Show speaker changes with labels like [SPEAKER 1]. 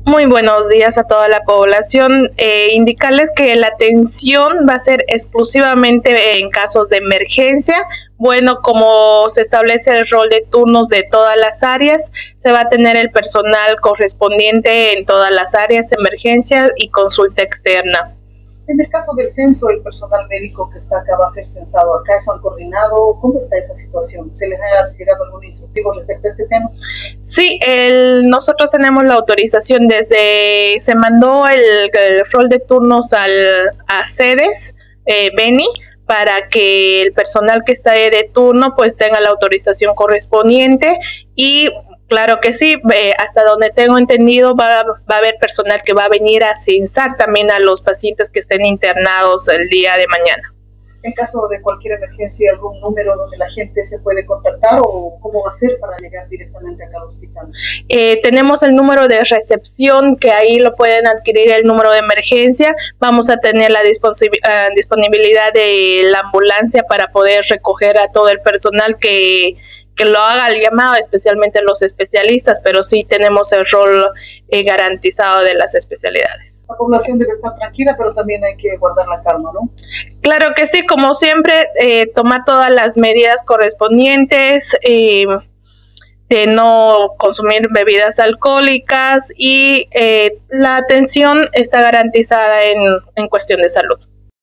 [SPEAKER 1] Muy buenos días a toda la población. Indicarles que la atención va a ser exclusivamente en casos de emergencia. Bueno, como se establece el rol de turnos de todas las áreas, se va a tener el personal correspondiente en todas las áreas, emergencia y consulta externa.
[SPEAKER 2] En el caso del censo, el personal médico que está acá va a ser censado acá, ¿eso han coordinado? ¿Cómo está esa situación? ¿Se les ha llegado algún instructivo respecto a este tema?
[SPEAKER 1] Sí, nosotros tenemos la autorización se mandó el rol de turnos a sedes, Beni, para que el personal que está de turno pues tenga la autorización correspondiente y claro que sí, hasta donde tengo entendido va a haber personal que va a venir a censar también a los pacientes que estén internados el día de mañana.
[SPEAKER 2] En caso de cualquier emergencia, ¿algún número donde la gente se puede contactar o cómo va a ser para llegar directamente acá al hospital?
[SPEAKER 1] Tenemos el número de recepción, que ahí lo pueden adquirir el número de emergencia. Vamos a tener la disponibilidad de la ambulancia para poder recoger a todo el personal que lo haga el llamado, especialmente los especialistas, pero sí tenemos el rol garantizado de las especialidades.
[SPEAKER 2] La población debe estar tranquila, pero también hay que guardar la calma, ¿no?
[SPEAKER 1] Claro que sí, como siempre, tomar todas las medidas correspondientes, de no consumir bebidas alcohólicas y la atención está garantizada en cuestión de salud.